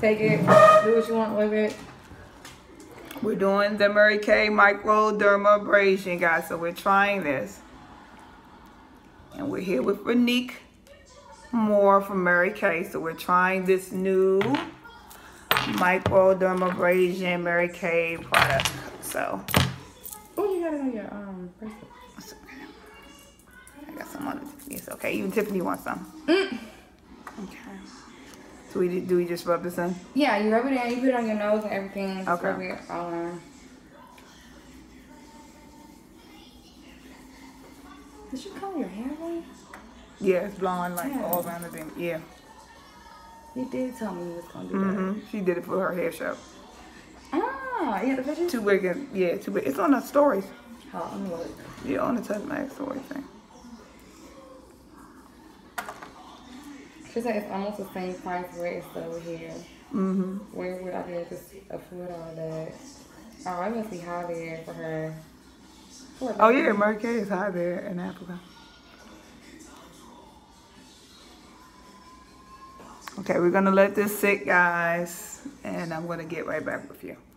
Take it, do what you want with it. We're doing the Mary Kay Microdermabrasion, guys. So we're trying this. And we're here with Renique Moore from Mary Kay. So we're trying this new Microdermabrasion Mary Kay product. So. Oh, you got it on your bracelet. I got some on it. It's okay. Even Tiffany wants some. Mm. Okay. So do we just rub this in? Yeah, you rub it in. You put it on your nose and everything. Okay. Rub it all on. Did you color your hair blonde? Yeah, it's blonde like all around the thing. Yeah. You did tell me you was gonna do that. She did it for her hair show. Ah, yeah, the picture. Too big and yeah, too big. It's on the stories. Oh, let me look. Yeah, on the Touch Mag story thing. She said it's almost the same price rate as over here. Where would I be able to afford all that? Oh, I must be high there for her. Oh yeah, Mary Kay is high there in Africa. Okay, we're gonna let this sit, guys, and I'm gonna get right back with you.